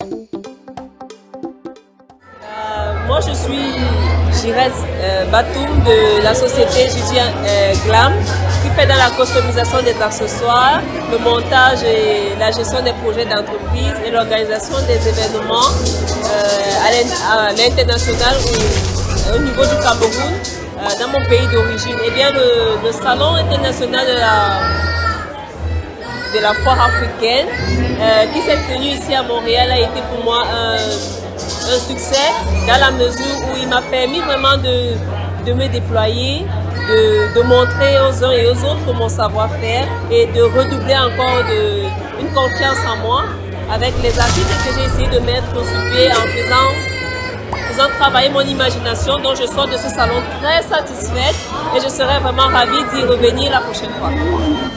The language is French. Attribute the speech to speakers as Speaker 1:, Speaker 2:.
Speaker 1: Moi, je suis Jirez Batoum de la société Gigi Glam qui fait dans la customisation des accessoires, le montage et la gestion des projets d'entreprise et l'organisation des événements à l'international ou au niveau du Cameroun, dans mon pays d'origine. Et bien, le salon international de la foire africaine qui s'est tenu ici à Montréal a été pour moi un succès dans la mesure où il m'a permis vraiment de me déployer, de montrer aux uns et aux autres mon savoir-faire et de redoubler encore une confiance en moi avec les articles que j'ai essayé de mettre sur pied en faisant travailler mon imagination. Donc je sors de ce salon très satisfaite et je serai vraiment ravie d'y revenir la prochaine fois.